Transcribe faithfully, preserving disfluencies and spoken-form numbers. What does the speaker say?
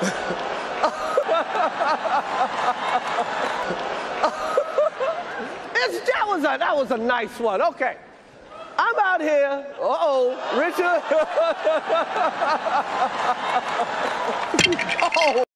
It's, that was a that was a nice one. Okay. I'm out here. Uh-oh, Richard. Oh.